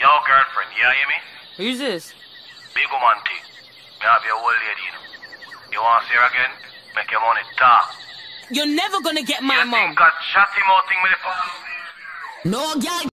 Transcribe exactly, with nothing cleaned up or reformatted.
Yo, girlfriend, you hear me? Who's this? Big woman thing. Me have your old lady, you know. You want to see her again? Make your money talk. You're never gonna get my you mom. think that chatty mouth thing with the... No, girl.